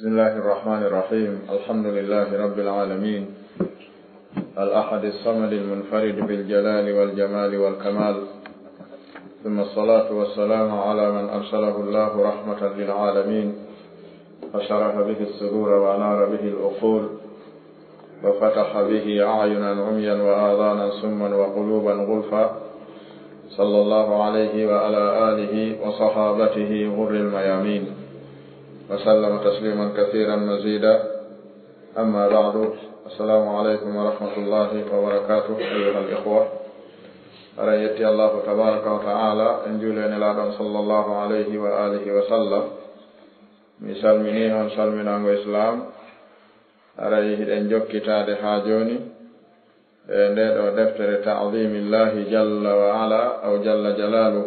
بسم الله الرحمن الرحيم. الحمد لله رب العالمين، الأحد الصمد المنفرد بالجلال والجمال والكمال، ثم الصلاة والسلام على من أرسله الله رحمة للعالمين، فشرح به الصدور وأنار به العقول، وفتح به أعينا عميا وآذانا سما وقلوبا غلفا، صلى الله عليه وعلى آله وصحابته غر الميامين، وسلم تسليما كثيرا مزيدا. أما بعد، السلام عليكم ورحمة الله وبركاته أيها الإخوة. أرأيتي الله تبارك وتعالى إن جولين الآدم صلى الله عليه وآله وسلم مسلمين وسلمين وإسلام. أرأيه إن جوكتا دحاجوني ندعو دفتر تعظيم الله جل وعلا أو جل جلاله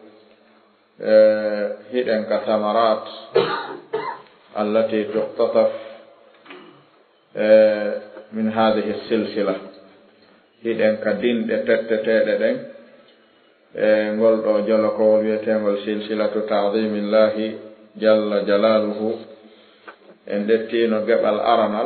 هدن كثمرات التي تقتطف من هذه السلسلة. هدن كدين تتتتتتن نقول جل قوليتين والسلسلة تعظيم الله جل جلاله إن دتين قبل أرنل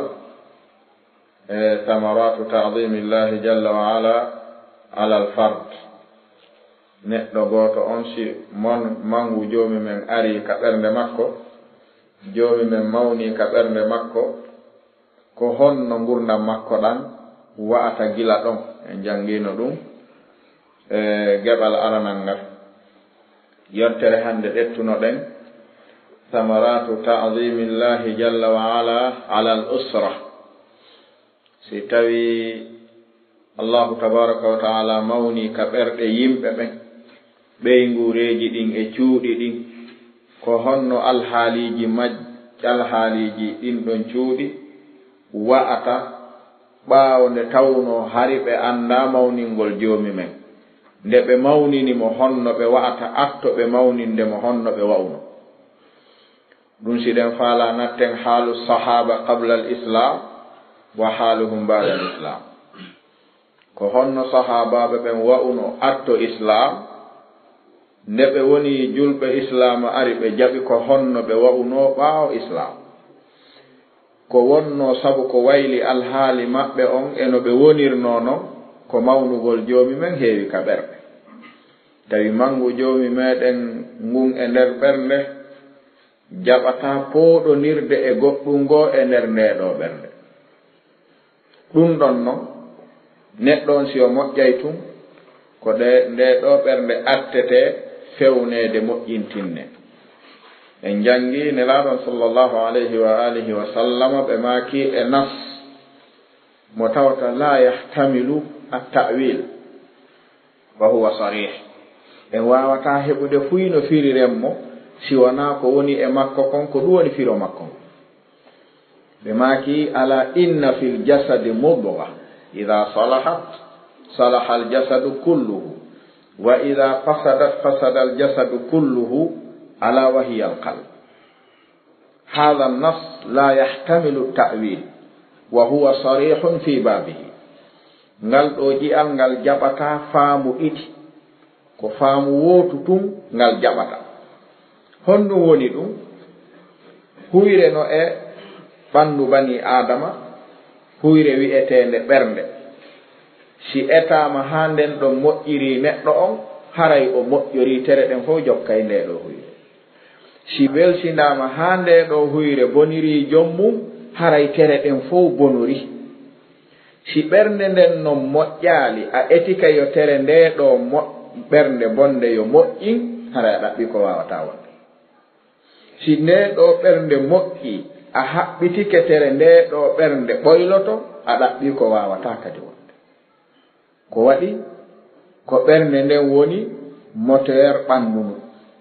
ثمرات تعظيم الله جل وعلا على الفرد. neɗɗo gooto on si mangu joomi men ari ka ɓernde makko, joomi men mawni ka ɓernde makko, ko honno ngurdam makko ɗan wa'ata gila ɗon. En janngino ɗum geɓal aranal ngal. yontere hande ɗettuno ɗen samaratu ta'zimillahi jalla wa ala al usra. si tawi allahu tabaraka wa ta'ala mawni ka ɓerɗe yimɓe ɓen, ɓeygureji ɗin e cuuɗi ɗin, ko honno alhaaliji alhaaliji ɗin ɗon cuuɗi wa'ata ɓaawo nde tawno hari ɓe annda mawningol joomi men. nde ɓe mawninimo honno ɓe wa'ata atto ɓe mawninde mo honno ɓe wa'uno ɗum. si ɗen faala natten haalu sahaba qabla al islam wa haaluhum ba'da al islam. ko honno sahabaɓe ɓen wa'uno atto islam, nde ɓe woni julɓe islam ari ɓe jaɓi ko honno ɓe wa'uno ɓaawo islam. ko wonno sabu ko wayli alhaali maɓɓe on eno ɓe wonirno non ko mawnugol joomi men heewi ka ɓerɗe. tawi mangu joomi meɗen ngun e nder ɓernde jaɓata pooɗonirde e goɗɗum ngoo e nder ndeɗo ɓernde. ɗum ɗon non neɗɗo on si o moƴƴay tun ko nde ɗo ɓernde attete fewnede moƴƴintinne. en jangi nelaaɗon sallallahu alayhi wa alihi wa sallama ɓe maaki e nas mo tawta la yahtamilu at-ta'wil wa huwa sarih. en wawata heɓude fuyno firirenmo si wona ko woni e makko kon ko ɗum woni firo makko. ɓe maaki ala inna fil jasadi mudgha idha salahat salaha al jasadu kulluhu wa idha fasadat fasada al jasadu kulluhu ala wa hiya al qalb. hadha an-nass la yahtamilu at-ta'wil wa huwa sarihun fi babihi. ngal ɗo ji'al ngal jaɓata faamu ɗiɗi, ko faamu wootu tun ngal jaɓata. honɗum woni ɗum? huyre no e ɓandu bani adama, huyre wi'etende ɓernde, si etama ha nden ɗo moƴƴiri neɗɗo on, haray o moƴƴori tere ɗen fof jokkay nde ɗo huyre. si welsindama ha nde ɗo huyre boniri jommum, haray tere ɗen fof bonori. si ɓernde nden no moƴƴaali a etika yo tere nde ɗo ɓernde bonde yo moƴƴin, haray a ɗaɓɓi ko wawata wonde. si nde ɗo ɓernde moƴƴi a haɓɓitike tere nde ɗo ɓernde ɓoyloto, a ɗaɓɓi ko wawata kadi wonde. ko waɗi ko ɓernde nden woni moteur ɓanndu ndu.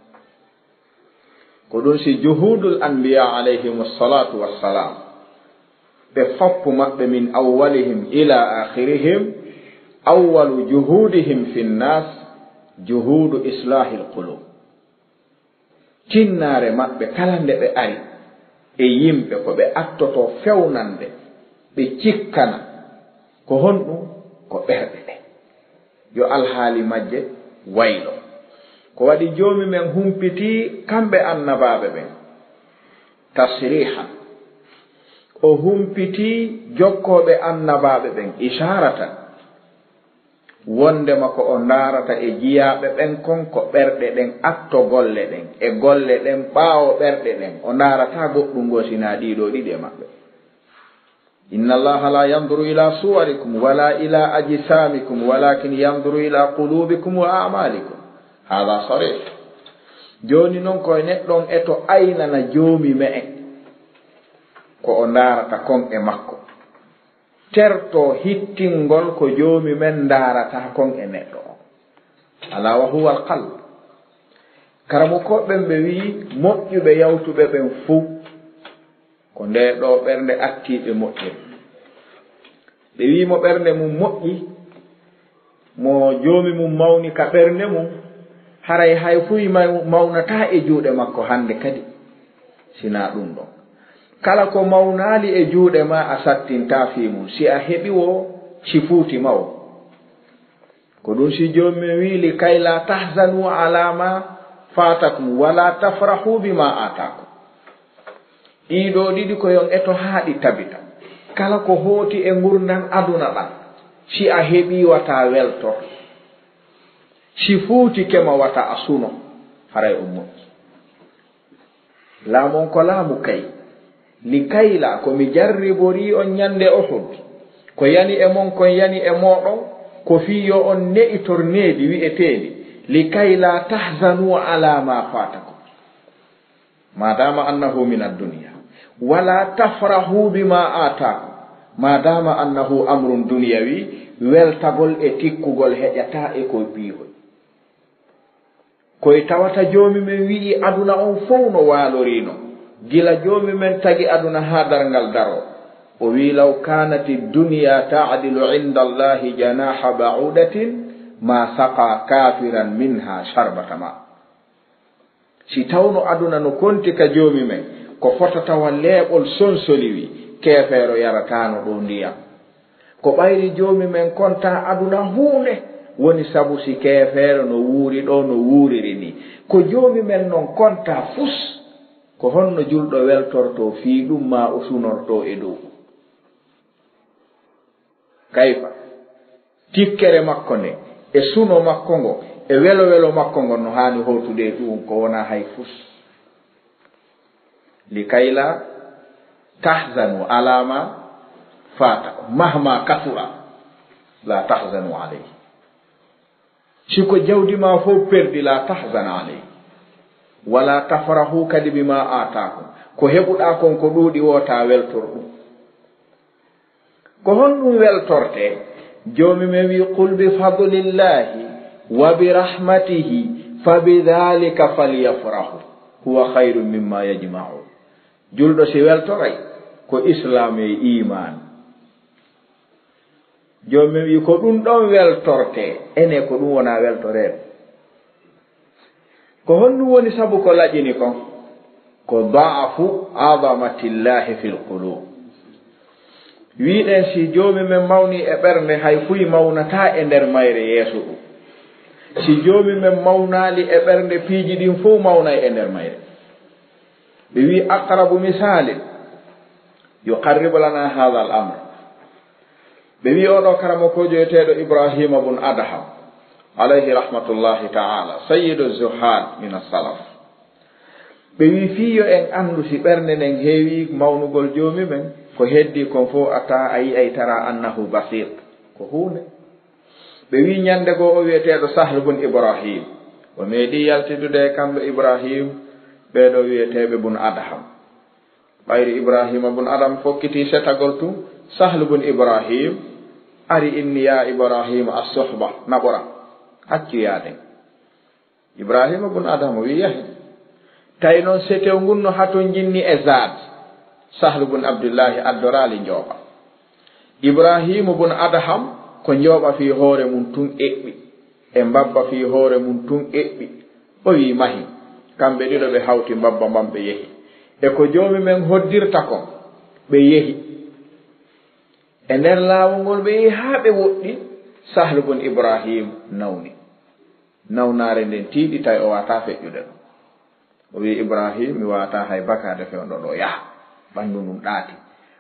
ko ɗum si juhudul anbiya alayhimu salatu wassalam ɓe foppu maɓɓe min awwalihim ila akhirihim, awwalu juhudihim fi nnas juhudu islahil qulub. tinnaare maɓɓe kala nde ɓe ari e yimɓe ko ɓe attoto fewnande ɓe cikkana ko honɗum ko ɓerɗe ɗe yo alhaali majje waylo. ko waɗi joomi men humpiti kamɓe annabaɓe ɓen tasrihan o humpiti jokkoɓe annabaɓe ɓen isharatan wondema ko o darata e jiyaɓe ɓen kon ko ɓerɗe ɗen atto golle ɗen e golle ɗen ɓaawo ɓerɗe ɗen o darata goɗɗum gosina ɗiɗo ɗiɗi e maɓɓe. inna allaha la yanduru ila suwarikum wala ila ajsamikum walakin yanduru ila qulubikum wa a'malikum hada sarih. joni noon koye neɗɗon eto aynana joomi me en ko o darata kon e makko terto hittingol ko joomi men darata kon e neɗɗo o ala wa huwa alqalb. karamo koɓɓen ɓe wi moƴƴuɓe yawtuɓe ɓen fuu ko nde ɗo ɓernde attiɓe moƴƴere. ɓe wi mo ɓernde mum moƴƴi mo joomi mum mawni ka ɓernde mum haray hay fuy mawnata e juuɗe makko hande kadi sina ɗum ɗon. kala ko mawnali e juuɗe ma a sattinta fi mum si a heɓi wo cifuuti mawo ko ɗum si joomi wi li kay la tahzanu ala ma fatakum wala tafrahu bima atakum. ɗiɗo ɗiɗi ko yon eto haaɗi tabita kala ko hooti e ngurdan aduna ɗan si a heɓi wata weltor si fuuti kema wata a suno haray o moƴƴi. laamon ko laamu kay li kayla ko mi jarribori on ñande Uhud ko yani e mon kon yani e moɗon ko fiyo on ne'itorneedi wi'eteedi li kayla tahzanu ala ma fatakum madama annahu min ad-dunya wala tafrahu bima atakum madama annahu amrun dunyawi weltagol e tikkugol heƴata e koye piihol. koye tawata joomi men wi'i aduna on fof no waalorino gila joomi men tagi aduna ha darngal daro o wi law kanati dunya ta'dilu inda allahi janaha ba'udatin ma saqa kafiran minha sharbata ma. si tawno aduna no konti ka joomi men ko fotatawa leeɓol sonsoliwi keefeero yaratano ɗo ndiyam. ko ɓayri joomi men konta aduna huunde woni sabu si keefeero no wuuri ɗo no wuuriri ni ko joomi men non konta fus ko honno julɗo weltorto fii ɗum ma o sunorto e dow. kayfa tikkere makko nde e suno makko ngo e welo welo makko ngo no haani hotude ɗum ko wona hay fus. li kayla tahzanu alama fata mahma kasura la tahzanu alayhi. siko jawdi ma fof perdi la tahzan alayhi wala tafrahu kadi bima atakum ko heɓuɗa kon ko ɗuuɗi wota weltor ɗum. ko honɗum weltorte joomi men wi qul bi fadlillahi wa bi rahmatihi fa bidhalika falyafrahu huwa khayrun mimma yajma'un. julɗo si weltoray ko islam e iman. joomi men wi ko ɗum ɗon weltorte ene ko ɗum wona weltorede. ko honɗum woni sabu ko laƴini kon ko da'afu azamatillahi fil qulub. wiɗen si joomi men mawni e ɓernde hay fuy mawnata e nder mayre yeeso ɗum. si joomi men mawnali e ɓernde piiji ɗin fof mawnay e nder mayre. ɓe wi aqrabu misalin yuqarribu lana hadha al amr. ɓe wi oɗo karamo ko joyeteɗo ibrahima bun adham alayhi rahmatullahi ta'ala sayyidu zuhad min as-salaf. ɓe wi fiyo en andu si ɓernde nden heewi mawnugol joomi men ko heddi kon fof ata a yi ay tara annahu basir ko hunde. ɓe wi ñande goo o wiyeteɗo sahl bun ibrahim o meeɗi yaltidude kamɓe ibrahim ɓeɗo wiyeteɓe bun adham. ɓayri ibrahima bun adham fokkiti setagol tu sahl bun ibrahim ari inni ya ibrahima as-suhba naɓora accu yaaden. ibrahima bun adham wi yahi tawi noon setew ngun no haton jinni e zad sahl bun abdullahi addorali njooɓa. ibrahima bun adham ko njooɓa fi hoore mum tun eɓɓi e mbabba fi hoore mum tun eɓɓi o wi mahi kamɓe ɗiɗo ɓe hawti mbabba mbam ɓe yehi e ko joomi men hoddirta kon ɓe yehi e nder laawol ngol ɓe yehi haa ɓe woɗɗi sahl bun ibrahim nawni nawnaare nden tiiɗi tawi o wata feƴƴude ɗum. o wi ibrahim mi wata hay bakade fewɗo ɗo yaha ɓanndu ndum ɗaati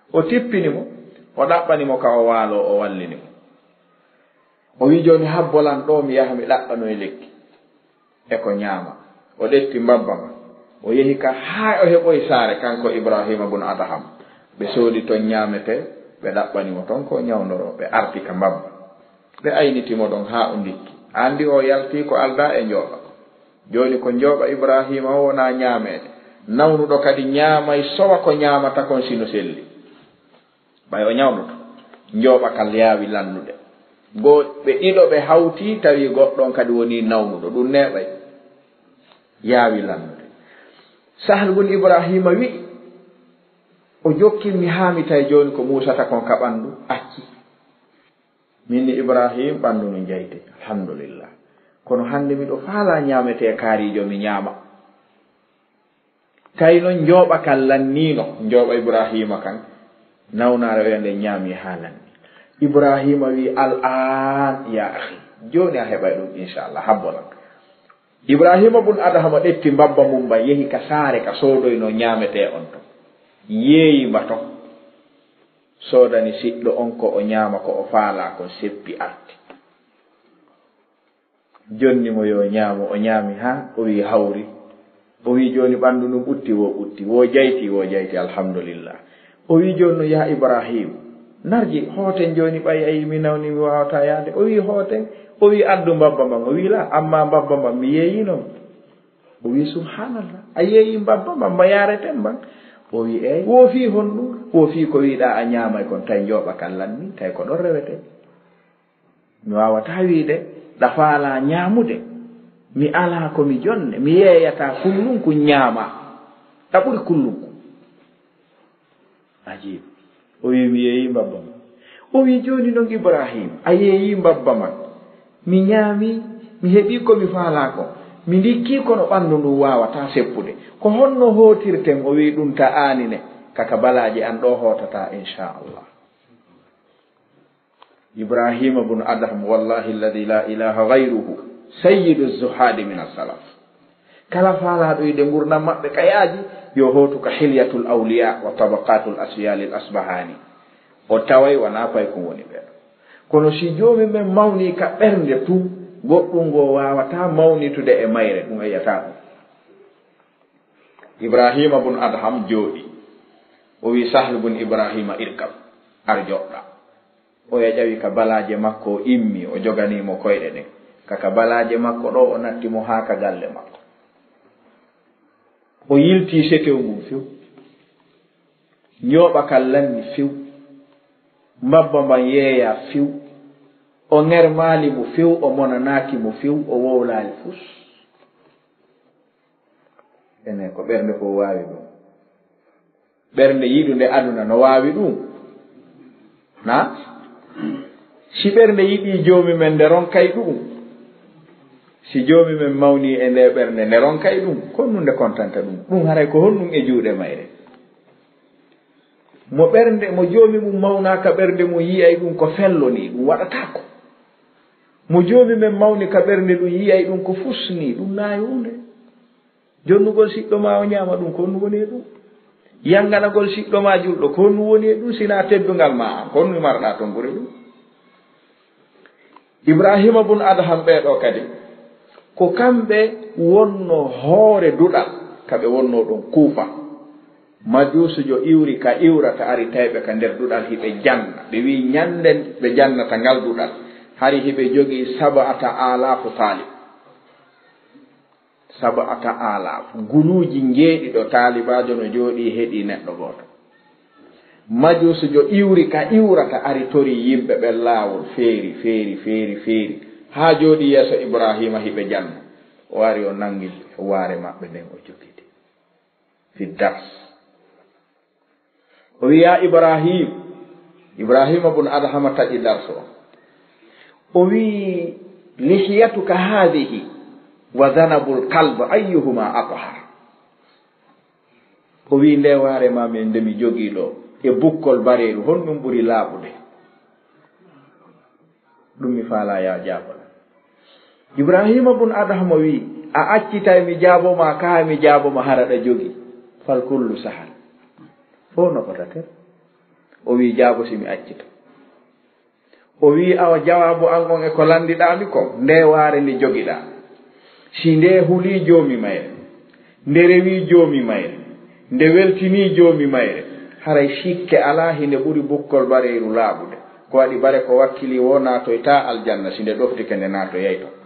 o tippinimo o ɗaɓɓanimo ka o waalo o wallinimo o wi joni habbolan ɗo mi yaha mi ɗaɓɓano e lekki e ko ñaama o ɗetti mbabba ma o yehi ka haa o heɓoye saare kanko Ibrahima bun Adham ɓe soodi toon ñaamete ɓe ɗaɓɓanimo toon ko ñawndoro ɓe arti ka mbabba ɓe aynitimo ɗon haa o ndikki andi o yalti ko alda e njooɓa joni ko njooɓa Ibrahima o wona ñaameede nawnuɗo kadi ñaamay sowa ko ñaamata kon sino selli ɓay o ñawnuto njooɓa kal yaawi lannude goo ɓe ɗiɗo ɓe hawti tawi goɗɗon kadi woni nawnuɗo ɗum neeɓay yaawi lannude Sahal bun Ibrahima wi o jokkinmi haa mi tawi joni ko muusata kon ka ɓanndu acci minni Ibrahima ɓanndu no jeyde alhamdulillah kono hannde miɗo faala ñaamete kaarijo mi ñaama tawi noon njooɓa kan lanniino njooɓa Ibrahima kan nawnaare wende ñaami haa lanni Ibrahima wi al'an ya akhi joni a heɓay ɗum inchallah habbolan Ibrahima bun Adhama ɗetti mbabba mum ba yehi ka saare ka soodoyno ñaamete on to yeeyimba to soodani siɗɗo on ko o ñaama ko o faala ko seppi arti jonni mo yo ñaamo o ñaami ha o wi hawri o wi joni ɓanndu num ɓutti wo jayti alhamdulillah o wi joni no ya Ibrahim narji hooten joni ɓay ayi mi nawni mi wawata yaade o wi hooten o wi addu mbabba man o wi la amma mbabba man mi yeeyino o wi subhanallah a yeeyi mbabba man mba yareten man o wi eyi woofi honɗum woofi ko wiɗa a ñaamay kon tawi njooɓa kan lanni tawi ko ɗon rewete mi wawata wiide ɗa faala ñaamude mi ala ko mi jonne mi yeeyata kullunku ñaama ɗa ɓuri kullunku ajib o wi mi yeeyi mbabba man o wi joni noon Ibrahim a yeeyi mbabba man mi ñaami mi heɓi ko mi faala ko mi ndikki kono ɓanndu ndu wawata seppude ko honno hootirten o wi ɗum ta aanine kaka balaaji an ɗo hootata inchallah Ibrahima bun Adham wallahi alladi la ilaha gayruhu sayyidu zuhadi min as-salaf kala faalaɗo yide ngurdam maɓɓe kayaaji yo hootu ka hilyatul awliya wa tabaqatul asfiyalil asbahani o taway wona pay ko woni ɓeɗo kono si joomi men mawni ka ɓernde tu goɗɗum ngo wawata mawnitude e mayre ɗum yeyata ɗum Ibrahima bun Adham jooɗi o wi Sahl bun Ibrahima irkam ar joɗɗa o ƴawi ka balaje makko o immi o joganimo koyɗe ɗen kaka balaje makko ɗo o nattimo haa ka galle makko o yilti setew mum few ñooɓa kal lanni few mbabba mban yeeya few o ŋermaali mo few o monanaaki mo few o wowlaali fus enen ko ɓernde ko waawi ɗum ɓernde yiɗunde aduna no waawi ɗum na si ɓernde yiɗi joomi men nde ronkay ɗum si joomi men mawni e nde ɓernde nde ronkay ɗum kon nde kontanta ɗum haray ko honɗum e juuɗe mayre mo ɓernde mo joomi mum mawnaaka ɓernde mum yiyay ɗum ko felloni ɗum waɗataako mo joomi men mawni ka ɓernde ɗum yiyay ɗum ko fusni ɗum naayi hunde jonnugol siɗɗo ma o ñaama ɗum ko honnu woni e ɗum yanganagol siɗɗo ma julɗo ko honnu woni e ɗum sina teddungal ma an ko honnu marɗa toon ɓuri ɗum Ibrahima bun Adham ɓeeɗo kadi ko kamɓe wonno hoore duɗal kaɓe wonno ɗon kuufa majusujo iwri ka iwrata ari tawɓe ka nder duɗal hiɓe janna ɓe wi ñanden ɓe jannata ngal duɗal hari hiɓe jogii 7,000 talib 7,000 guluuji njeeɗiɗo taalibajo no jooɗi heɗi neɗɗo gooto majusujo iwri ka iwrata ari tori yimɓe ɓe laawol feeri haa jooɗi yeeso Ibrahima hiɓe janna o wari o nangi waare maɓɓe nden o jogidi fi dars o wiya Ibrahima bun Adhama taƴi dars o wi lihiyatuka hadihi wa zanabul kalb ayyuhuma athhar o wi nde waare ma men nde mi jogii ɗo e bukkol bareeru honɗum ɓuri laaɓude ɗum mi faala ya jaabala Ibrahima bun Adhama wi a accitay mi jaaboma kaa mi jaaboma haraɗa jogi fal kullu sahal fo no fotate o wi jaabo simi accita o wi awa jawabu an on e ko landiɗami ko nde waare ndi jogiɗa si nde huli joomi mayre nde rewi joomi mayre nde weltini joomi mayre haray sikke ala hinde ɓuri bukkol bareyru laaɓude ko waɗi bare ko wakkili wo naatoyta aljanna si nde ɗoftike nde naatoyay to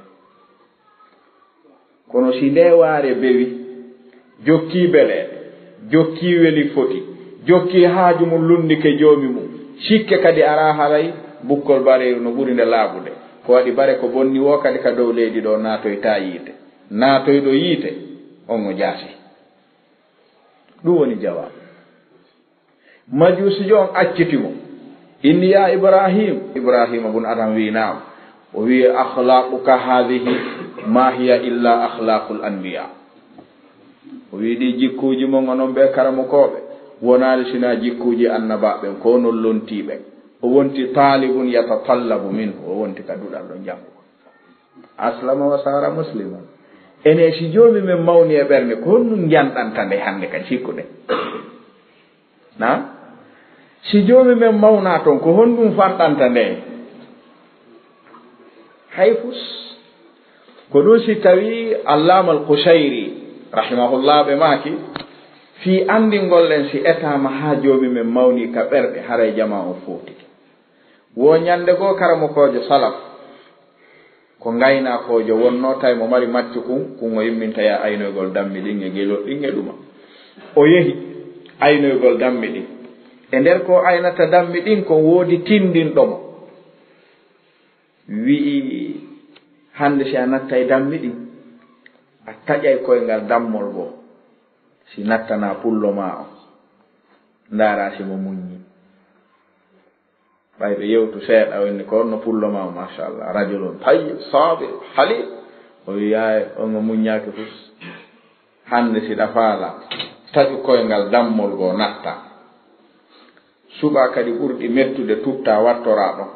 kono si nde waare bewi jokki beleɗe jokki weli foti jokki haaju mum lundike joomi mum sikke kadi ara haray bukkol bareyru no ɓuri nde laaɓude ko waɗi bare ko bonni wo kadi ka dow leydi ɗo naatoyta yiite naatoyɗo yiite on o jaasi ɗum woni jawab majusijo on accitimo inni ya ibrahima bun adam wi naam o wi akhlaquka hadihi ma hiya illa akhlaqul anbiya o wi ɗi jikkuji mon onon ɓe karamukoɓe wonali sina jikkuji annabaɓen ko non lontiɓe o wonti talibun yatatallabu minhu o wonti ka duɗal ɗo jango aslama wa sara musliman ene si joomi men mawni e ɓernde ko honɗum janɗanta nde hannde kadi sikkuɗe na si joomi men mawna toon ko honɗum fanɗanta nde hay fus ko ɗum si tawi allama al kusayri rahimahullah ɓe maaki fi andingollen si etama ha joomi men mawni ka ɓerɗe haray jama o footike wo ñande goo karamokojo salaf ko ngaynakojo wonno tawi mo mari maccu kun o yimminta ya aynoygol dammi ɗin e gelol ɗin e ɗuma o yehi aynoygol dammi ɗin e nder ko aynata dammi ɗin ko woodi tindinɗomo wi'i hande si a nattay dammi ɗin a taƴay koyngal dammol goo si nattana pullo ma o ndaara si mo muññi ɓay ɓe yewtu seeɗa wonni ko honno pullo ma o machallah rajulun tayyib sabir halil o wiyaye on o muññaki fus hande si ɗa faala taƴu koyngal dammol goo natta suɓa kadi ɓurɗi mettude tutta wattora ɗon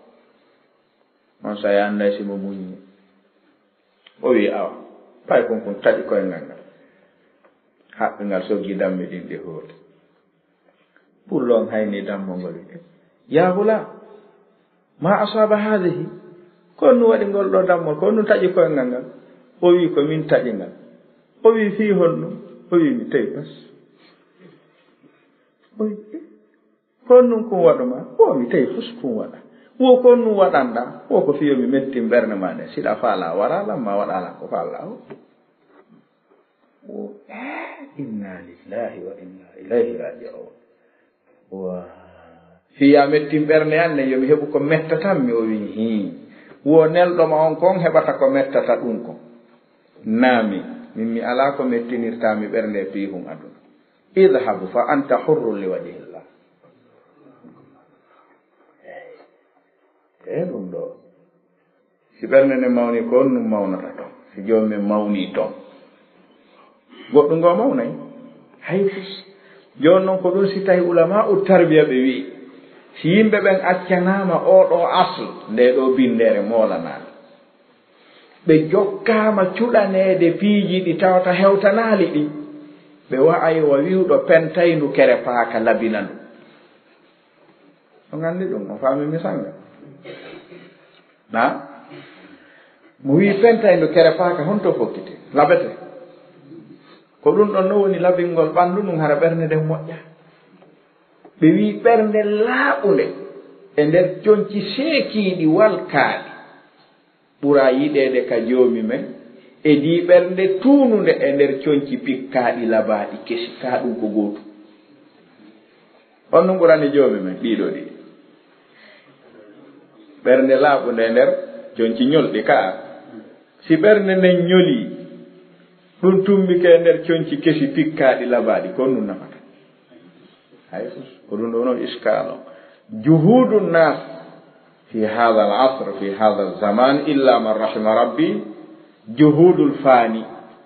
on sa yanday si mo muññi o wi awa pay kon taƴi koyngal ngal haɓɓingal soggi dammi ɗin ɗi hooti pullon hayni dammol ngol ya hula ma asaba hadihi ko nu waɗi ngol ɗo dammol ko nu taƴi koyngal ngal o wi ko min taƴi ngal o wi fi honɗum o wi mi tawi bas o wi kon nun kun waɗuma o mi tawi fus kun waɗa wo kon nun waɗanɗa o ko fiyo mi metti ɓernde ma nde siɗa faala waralam ma waɗalan ko faala o inna lillahi wa inna ilayhi raji'un wa fiya mettin ɓernde anne yomi heɓu ko mettatanmi o wi hi wo nelɗoma on kon heɓata ko mettata ɗum kon naami min mi ala ko mettinirtami ɓernde pihum aduna idhabu fa anta hurrun li wajhillah e ɗum ɗo si ɓernde nde mawni ko on num mawnata toon si joomi mawni toon goɗɗum ngo mawnayi hay fus joni noon ko ɗum si tawi ulama u tarbiya ɓe wi si yimɓe ɓen accanama oɗo asl nde ɗo bindere moolanaɗe ɓe jokkama cuɗanede piiji ɗi tawata hewtanali ɗi ɓe wa'ay wa wiwɗo pentaynu kere paaka labina ndu on andi ɗum on faami mi sanga na mo wi pentaynu kere paaka honto fokkite labete ko ɗum ɗon no woni labingol ɓanndu ɗum hara ɓernde nden moƴƴa ɓe wi ɓernde laaɓunde e nder coñci seekiiɗi walkaaɗi ɓura yiɗeede ka joomi men e di ɓernde tuununde e nder coñci pikkaaɗi labaaɗi kesi kaa ɗum ko gootu on ɗum ɓurani joomi men ɗiɗo ɗi ɓernde laaɓunde e nder coñci ñolɗi kaa si ɓernde nden ñolii ɗum tumbike e nder coñci kesi pikkaaɗi labaaɗi ko ɗum nafata hay ko ɗum ɗo noon iskalo juhudu nnas fi hada al asr fi hada al zaman illa man rahima rabbi juhudul faani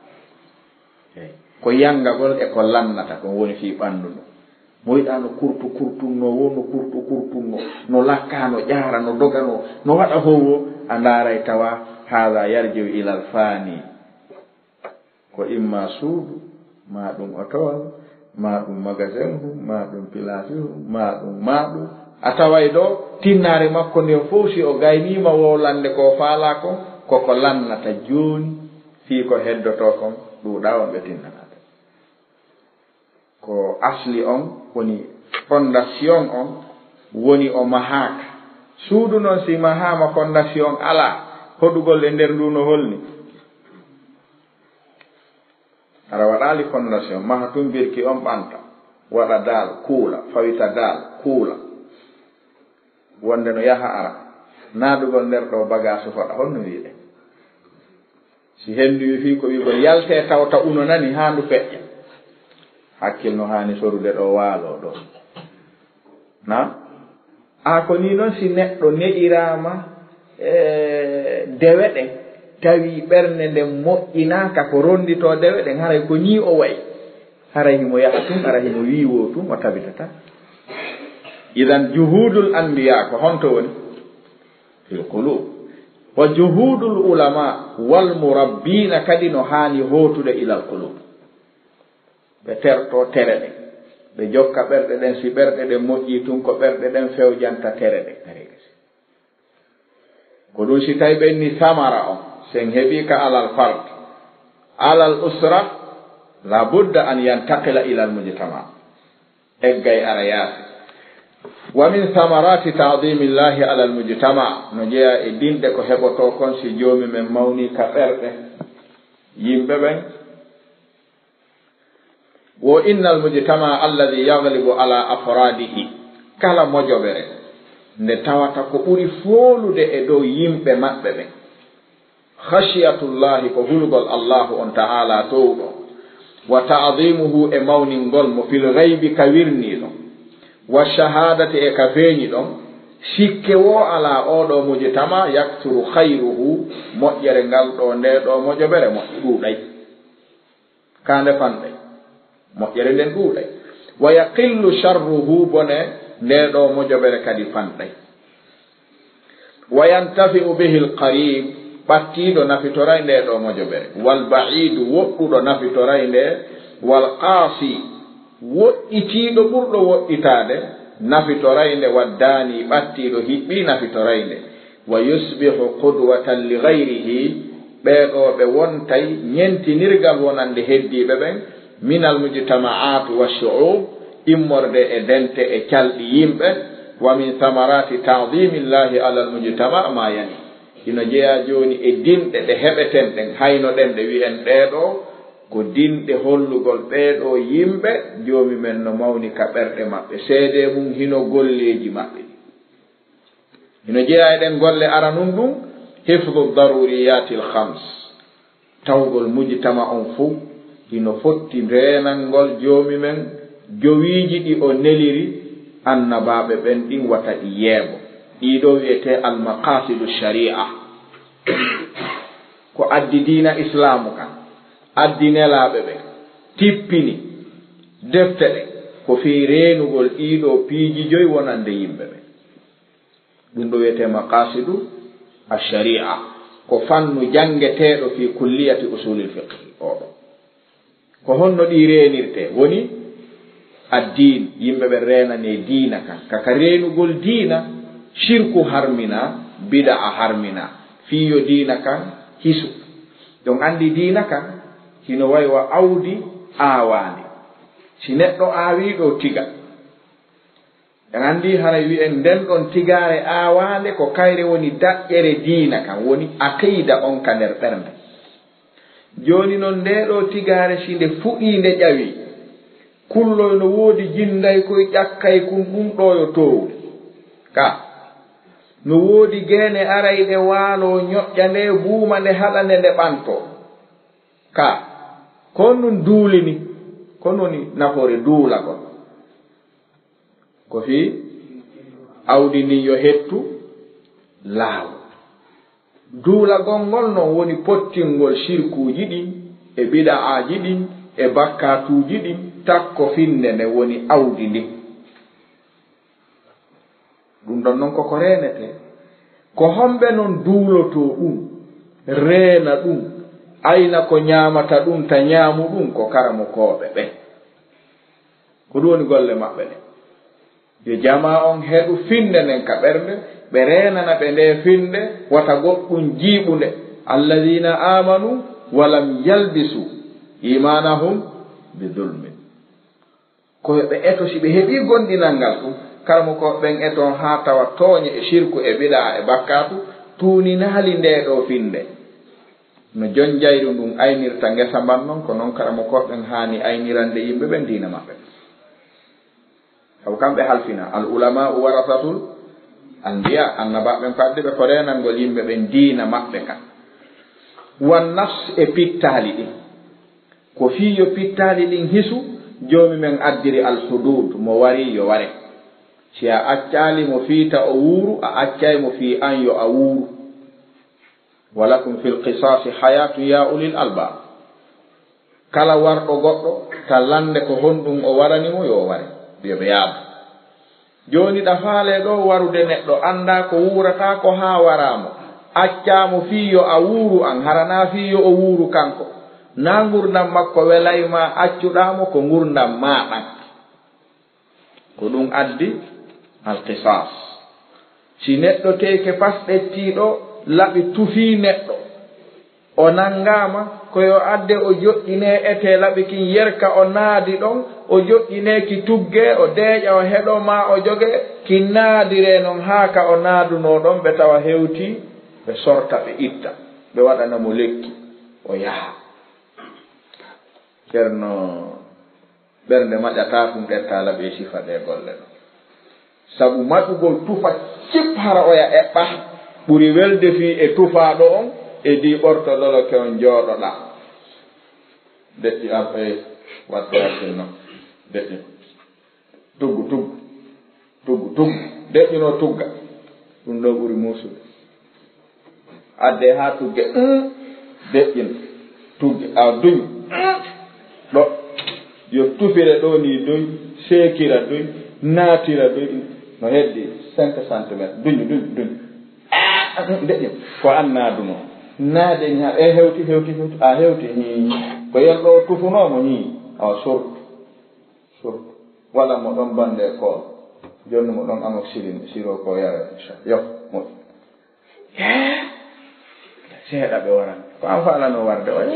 ko yangagol e ko lannata ko woni fi ɓanndu ɗum moyɗa no kurtu kurtunno wo no kurtu kurtunno no lakka no ƴaara no doga no waɗa howo a ndaaray tawa hada yarjiu ila al faani ko imma suudu ma ɗum otowal ma ɗum magasin hu ma ɗum place ma ɗum a taway ɗo tinnaare makko nde fof si o gaynima wowlande ko faala ko koko lannata jooni fii ko heddoto kon ɗuuɗa on ɓe tinnanade ko asli on woni fondation on woni o mahaaka suudu noon si mahama fondation ala hoɗugol e nder ndu no holni ara waɗali fondation maha tum birki on ɓanta waɗa daal kuula fawita daal kuula wonde no yaha ara naadugol nder ɗo bagage foɗa honno wiide si hendu wi fii ko wigol yalte tawta uno nani handu feƴƴa hakkil no hani sorude ɗo waalo ɗo na ko ni noon si neɗɗo neɗirama dewe ɗen tawi ɓernde nden moƴƴinaka ko rondito dewe ɗen haray ko ni o wayi haray himo yaha tum ara himo wiiwo tum o tabitata idan juhudul anbiya ko honto woni fil qulub wa juhudul ulama wal murabbina kadi no hani hotude ilal qulub ɓe terto tere ɗen ɓe jokka ɓerɗe ɗen si ɓerɗe ɗen moƴƴi tun ko ɓerɗe ɗen fewjanta tere ɗen ko ɗum si tawi ɓenni samara on sen heɓi ka alal fard alal usra la budda an yantaqila ilal mujtama eggay ara yaasi wa min samarati ta'dimillahi alal mujtama no jeeya e dinde ko heɓoto kon si joomi men mawni ka ɓerɗe yimɓe ɓen wo innal mujtama alladhi yaghlibu ala afradihi kala mojoɓere nde tawata ko ɓuri foolude e dow yimɓe maɓɓe ɓen khashiyatullahi ko hulgol allahu on ta'ala towɗo wa ta'dimuhu e mawningol mo fil ghaybi ka wirni ɗon wa shahadati e ka feeñi ɗon sikke wo ala oɗo mujtama yakturu khayruhu moƴƴere ngal ɗo nde ɗo mojoɓere moƴƴi ɗuuɗay kande fanɗay moƴƴere nden ɗuuɗay wa yaqillu sharruhu bone nde ɗo mojoɓere kadi fanɗay wa yantafi'u bihi alqarib ɓattiɗo nafitoray nde ɗo mojoɓere wal ba'idu woɗɗuɗo nafitoray nde wal qaasi woɗɗitiiɗo ɓurɗo woɗɗitaade nafitoray nde waddani ɓattiɗo hiɓɓi nafitoray nde wa yusbihu qudwatan li ghayrihi ɓeeɗo ɓe wontay ñentinirgal wonande heddiɓe ɓen min al mujtama'at wa shu'ub immorde e dente e calɗi yimɓe wa min samarati ta'dimillahi ala al mujtama' ma yani ino jeeya joni e dinɗe ɗe heɓeten ɗen hayno ɗen ɗe wi'en ɗeɗo ko dinɗe hollugol ɓeeɗo yimɓe joomi men no mawni ka ɓerɗe maɓɓe seede mum hino golleji maɓɓe ino jeeya eɗen golle ara nun ɗum hifdu daruriyati l khams tawgol mujtama on fuu hino fotti renangol joomi men jowiiji ɗi o neliri annabaɓe ɓen ɗin wata ɗi yeebo ɗiɗo wiyete almaqasidu sharia ko addi diina islamu kan addi nelaɓe ɓe tippini defte ɗe ko fi renugol ɗiɗo piiji joyi wonande yimɓe ɓe ɗum ɗo wiyete maqasidu asharia ko fannu jangeteɗo fi kulliyati usulil fiqhi oɗo ko honno ɗi renirte woni addin yimɓe ɓe renane diina kan kaka renugol diina shirku harmina bida'a harmina fiyo diina kan hisu donc andi diina kan hino wayi wa awdi aawandi si neɗɗo aawiɗo tiga en andi hara wi'en nden ɗon tigare aawande ko kayre woni daƴƴere diina kan woni aqida on ka nder ɓernde joni noon ndeɗo tigare si nde fuɗi nde ƴawi kulloy no woodi jinday koye ƴakkay kum ɗum ɗo yo towde ka no woodi geene arayɗe waalo ñoƴƴa nde buuma nde haɗande nde ɓanto ka kon nun duulini kon woni nafoore duula kon ko fi awdi ndin yo hettu laawo duula gongol noon woni pottingol shirkuuji ɗin e bida'aaji ɗin e bakkatuuji ɗin takko finde nde woni awdi ndin ɗum ɗon noon koko renete ko homɓe noon duuloto ɗum reena ɗum ayna ko ñaamata ɗum ta ñaamu ɗum ko karamokoɓe ɓen ko ɗum woni golle maɓɓe ɗe yo jama on heɗu finde nden ka ɓernde ɓe renana ɓe nde finde wata goɗɗum jiiɓunde alladina amanu walam yalbisu imanahum bi dulmin koye ɓe eto si ɓe heeɓi gonɗinal ngal ɗum karamo ko ɓen eton ha tawa tooñe e shirku e biɗa e bakkatu tuuninali nde ɗo finde no jon jayru ndum aynirta ngesa mban noon ko noon karamo ko ɓen haani aynirande yimɓe ɓen diina maɓɓe sabu kamɓe halfina al ulama warasatul anbiya annabaɓen fadde ɓe ko renangol yimɓe ɓen diina maɓɓe kan wan nafs e pittali ɗin ko fiyo pittali ɗin hisu joomi men addiri alhudud mo wari yo ware si a accali mo fiita o wuuru a accay mo fi an yo a wuuru walakum fi lqisasi hayatu ya ulil alba kala warɗo goɗɗo ta lande ko honɗum o waranimo yo ware yoɓe yaaba joni ɗa faale ɗo warude neɗɗo anda ko wuurata ko ha waramo accamo fiyo a wuuru an harana fiyo o wuuru kanko na gurdam makko welayma accuɗamo ko gurdam maɗan ko ɗum addi alqisas si neɗɗo teke pasɗettiɗo laɓi tufi neɗɗo o nangama koyo adde o joƴƴine ete laɓi kin yerka o naadi ɗon o joƴƴine ki tugge o deeƴa o heɗo ma o joge ki naadire noon haaka o naaduno ɗon ɓe tawa hewti ɓe sorta ɓe itta ɓe waɗanamo lekki o yaha ceerno ɓernde maƴata ɗum ɗetta laɓi e sifa ɗe golle ɗo sabu maɗugol tufa cip hara oya eɓɓa ɓuri welde fi e tufaɗo on e di ɓortodolo ke on jooɗoɗa deƴƴi am e wadde hakkinno deƴƴi tuggu deƴƴino tugga ɗum ɗo ɓuri muusude adde ha tugge deƴƴin tugge a duñ ɗo yo tufire ɗo ni duñ seekira duñ naatira duñ no heddi 5 centimétre duñ deƴƴin ko an naaduno naade ña e hewti a hewti ko yenɗo tufunomo ni awa surtu waɗa mo ɗon bande kool jonni mo ɗon amoxyline siro ko yara yo moƴƴi seeɗa ɓe waran ko an falano warde o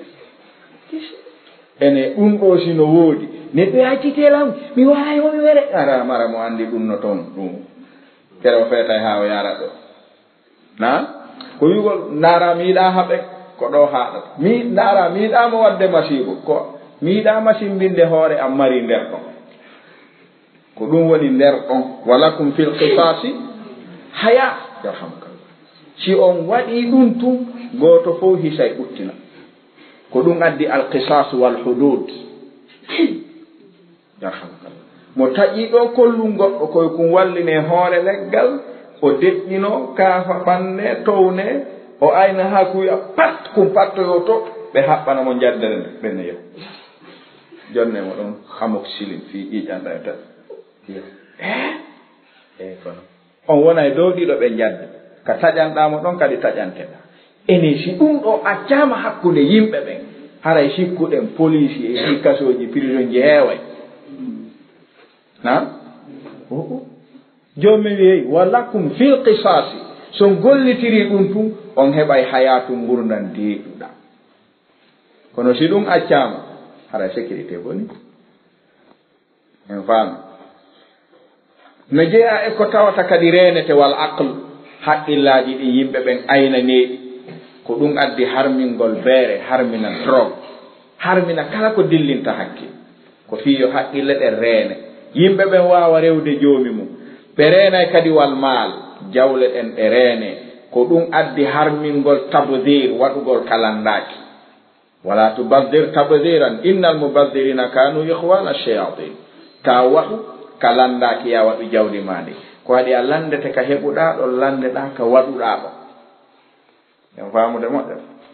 ene ɗum ɗo sino woodi neɗɗo yaccitelam mi waray momi were ara mara mo andi ɗum no toon ɗum kere o feetay ha o yara ɗo na ko wigol ndaara mi yiɗa haɓe ko ɗo haɗata mi ndaara mi yiɗamo wadde masibo ko mi yiɗa machine mbinde hoore am mari nder ɗon ko ɗum woni nder ɗon walakum fil qisasi haya yarhamukallah si on waɗi ɗum tun goto fof hisay ɓuttina ko ɗum addi alqisas wal hudud yarhamukallah mo taƴi ɗo kollum goɗɗo koye kum walline hoore leggal o deƴƴino kaafa ɓanne towne o ayna ha kuya pat kum pattoyo to ɓe haɓɓana mo jaddere nde ɓenne yo jonne mo ɗon amoxyline fi ƴiƴanɗa e tan kono on wona e dow ɗiɗo ɓe jadde ka taƴanɗamo ɗon kadi taƴanteɗa ene si ɗum ɗo accama hakkude yimɓe ɓen haray sikkuɗen police e si kasoji prison ji heeway na jommi wiyeyi walakum fil qisasi so gollitiri ɗum tun on heɓay hayatu gurdan deeɗuɗa kono si ɗum accama haray sécurité boni en faami no jeeya e ko tawata kadi renete wal aqle haqqillaji ɗi yimɓe ɓen aynaneɗi ko ɗum addi harmingol beere harmina drogue harmina kala ko dillinta hakkille ko fiyo haqqille ɗe reene yimɓe ɓen wawa rewde joomi mum ɓe reenay kadi wal maal jawle ɗen ɗe reene ko ɗum addi harmingol tabdir waɗugol kalandaki wala tubaddir tabdiran innal mubaddirina kanu ihwana shayatin ta waɗu kalandaki ya waɗu jawdi maɗi ko waɗi a landete ka heɓuɗa ɗo landeɗa ka waɗuɗa ɗo en famude moƴƴo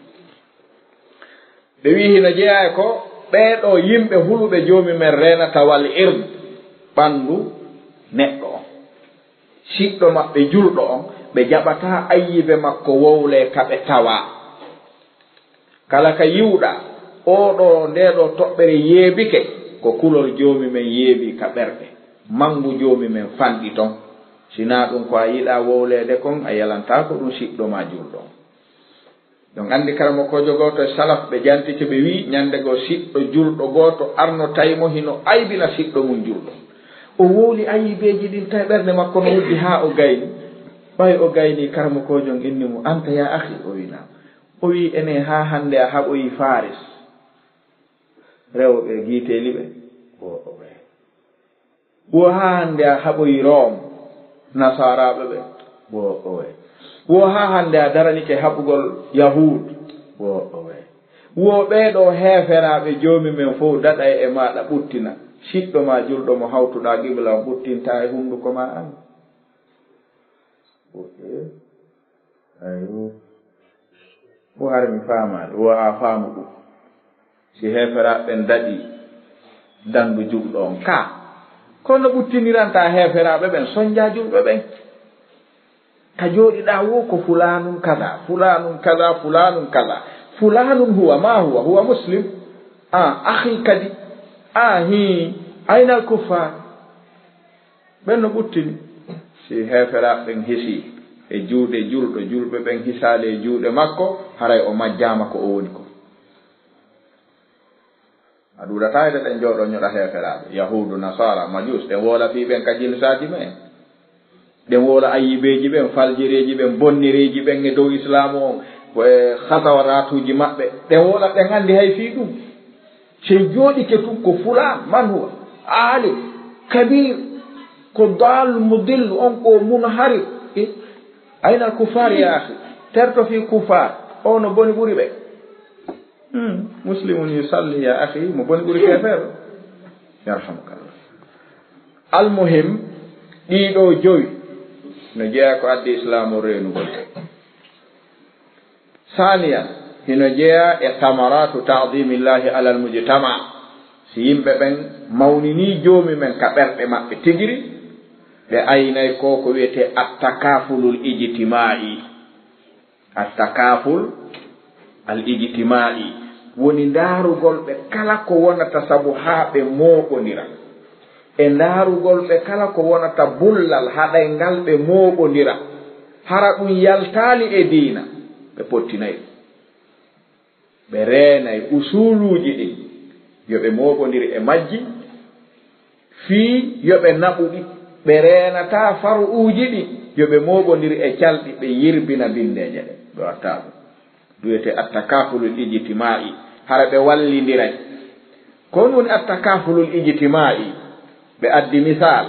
ɓe wi hino jeeya ko ɓeeɗo yimɓe huluɓe joomi men renata wal ird ɓandu neɗɗo on siɗɗo maɓɓe julɗo on ɓe jaɓata ayyibe makko wowle kaɓe tawa kala ka yiwɗa oɗo ndeɗo toɓɓere yeebike ko kulol joomi men yeeɓi ka ɓerɗe mangu joomi men fanɗi ton sina ɗum ko a yiɗa wowlede kon a yalanta ko ɗum siɗɗo ma julɗon donc andi karamo kojo goto e salaf ɓe jantike ɓe wi ñande go siɗɗo julɗo goto arno tawimo hino aybina siɗɗo mum julɗo o wowli ayibeji ɗin tawi ɓerde makko no wuddi ha o gayni ɓay o gayni karamo kojon inni mo anta ya ahi o wina o wi ene ha hande a haɓoyi faris rewɓe guiteli ɓe wo ha hande a haɓoyi Rome nasaraɓe ɓe wo ha hande a daranike haɓugol yahud wo ɓeɗo heferaɓe joomi men fof daɗay e maɗa ɓuttina siɗɗo ma julɗo mo hawtuɗa qibla o ɓuttinta e hunduko ma an wo har mi famade wo ha faamu ɗum si heferaɓe daɗi dandu julɗo on ka kono ɓuttiniranta heferaɓe ɓen soñja julɓe ɓen ka jooɗiɗa wo ko fulanum kada fulanum kada fulanum kada fulanum huwa ma huwa muslim akhi kadi hi aynal kuffar ɓen no ɓuttini si heferaɓe ɓen hesi e juuɗe julɗo julɓe ɓen hisale e juuɗe makko haray o majjama ko o woni ko a ɗuɗata ede ɗen jooɗo ñoɗa heferaɓe yahudu nasara majus ɗen wola fi ɓen ka jilsaji men ɗen wola ayibeji ɓen faljireji ɓen bonnireji ɓen e dow islamu on e hasawatatuji maɓɓe ɗen wola ɗen andi hay fi ɗum sey jooɗike tun ko fulan man huwa alim kabir ko dal mudillu on ko munhari aynal kufar ya akhi terto fi kufar o no boni ɓuri ɓe muslimun yusalli ya akhi mo boni ɓuri kefeero yarhamukallah almuhim ɗiɗo joyi no jeeya ko addi islamu renugol saniyan hino jeeya e tamaratu ta'dimillahi ala almujtama si yimɓe ɓen mawnini joomi men ka ɓerɗe maɓɓe tigiri ɓe aynay ko wiyete attakafulul ijtima'i attakaful al ijtima'i woni ndaarugol ɓe kala ko wonata sabu haa ɓe mooɓondira e ndaarugol ɓe kala ko wonata bullal haɗay ngal ɓe mooɓondira hara ɗum yaltaali e diina ɓe pottinayi ɓe reenay usuluuji ɗin yo ɓe mooɓondiri e majji fii yo ɓe naɓuɗi ɓe reenata faruuji ɗi yo ɓe mooɓondiri e calɗi ɓe yirbina bindeeje ɗe ɓe watta ɗum duyete attakafulul ijtima'i hara ɓe wallindiray ko woni attakafulul ijtima'i ɓe addi misal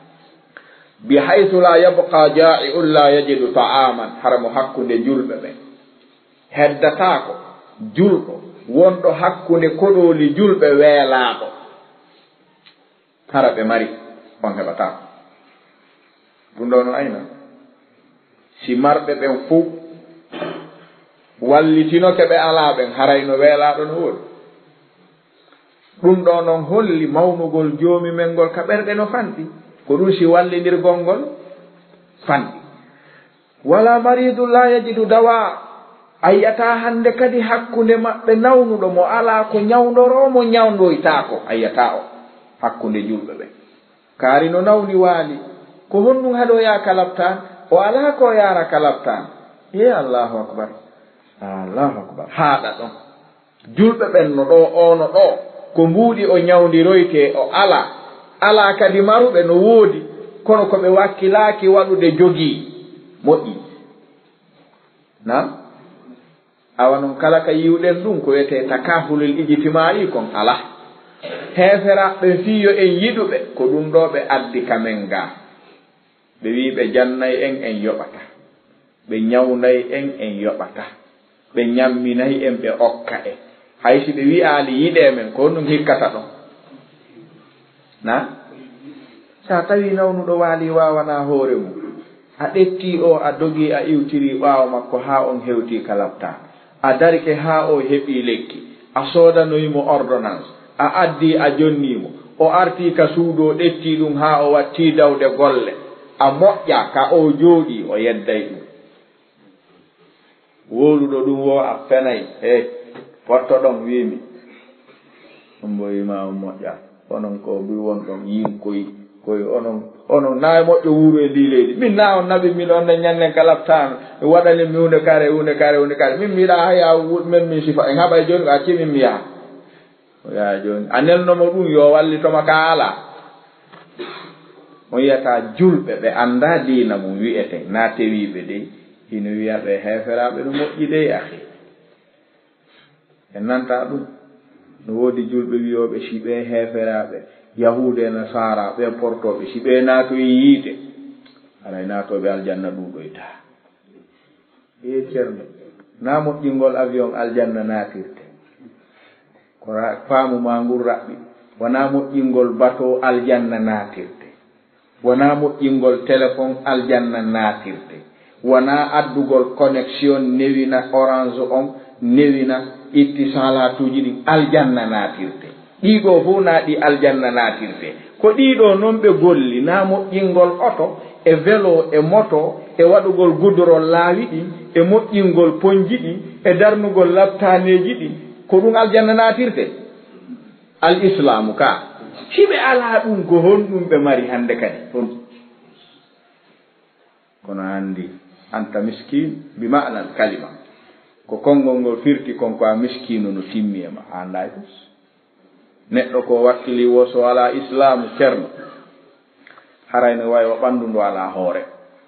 bi haythu la yabqa ja'i'un la yajidu ta'aman hara mo hakkunde julɓe ɓe heddatako julɗo wonɗo hakkunde koɗoli julɓe weelaaɗo hara ɓe mari on heɓatako ɗum ɗo no ayna si marɓe ɓen fuu wallitinoke ɓe alaa ɓen harayno weelaaɗo no woodi ɗum ɗo noon holli mawnugol joomi men ngol ka ɓerɗe no fanɗi ko ɗum si wallindirgol ngol fanɗi wala maridu la yajidu dawa a yiyata hannde kadi hakkunde maɓɓe nawnuɗo mo alaa ko ñawndoro mo ñawndoytaako a yiyata o hakkunde julɓe ɓen kaari no nawni waali ko honɗum haɗoya kalabtan o alaa ko yaara kalabtan allahu akbar haaɗa ɗon julɓe ɓen no ɗo ono ɗo ko mbuuɗi o ñawndiroyte o alaa kadi maruɓe no woodi kono ko ɓe wakkilaaki waɗude jogii moƴƴi na awa noon kala ka yiwɗen ɗum ko wiyete takafulul ijtima'i kon ala heferaɓe fiyo en yiɗuɓe ko ɗum ɗo ɓe addi kamen ga ɓe wi ɓe jannay en yoɓata ɓe ñawnay en yoɓata ɓe ñamminay en ɓe okka en hay si ɓe wi'aali yiɗe men ko ɗum hikkata ɗon na sa tawi nawnuɗo waali wawana hoore mum a ɗetti o a dogi a iwtiri ɓaawo makko ha on hewti kalabta a darike ha o heɓi lekki a sodanoyimo ordonnance a addi a jonnimo o arti ka suudu o ɗetti ɗum ha o watti dawde golle a moƴƴa ka o jooɗi o yedday ɗum woluɗo ɗum wo a fenay potto ɗon wimi ɗum bo wima o moƴƴa onon ko ɓuri won ɗon yin koye onon nayi moƴƴo wuuro e ndi leydi min na on naɓi min on ne ñannen kalabtano waɗani mi hunde kare min mbiɗa haya men min sifa en haɓa joni a cimin mi yaha o yaha joni a nelnomo ɗum yo wallitoma ka ala on yiyata julɓe ɓe anda diina mum wiyete na tewiɓe dey hino wiya ɓe heferaɓe no moƴƴi dey ahi en nanta ɗum no woodi julɓe wiyoɓe si ɓe heferaɓe yahude nasara ɓe portoɓe si ɓe naatoyi yiite aray naatoɓe aljanna ɗum ɗoyta ceerno na moƴƴingol avion aljanna naatirte ko faamu ma ngur raɓɓi wona moƴƴingol bateau aljanna naatirte wona moƴƴingol téléphone aljanna naatirte wona addugol connexion newina orange on newina itti salatuji ɗi aljanna naatirte ɗiɗo fof na ɗi aljanna naatirte ko ɗiɗo noon ɓe golli na moƴƴingol oto e vélo e moto e waɗugol goudron laawi ɗi e moƴƴingol ponji ɗi e darnugol laptaneji ɗi ko ɗum aljanna naatirte al islamu ka hiɓe ala ɗum ko honɗum ɓe mari hande kadi hon kono andi anta miskin bi ma'nal kalima ko konngol ngol firti konko a miskinu no timmi e ma anday ɗum neɗɗo ko wakkili wo so ala islamu ceerno harayno wawi o ɓanndu ndu ala hoore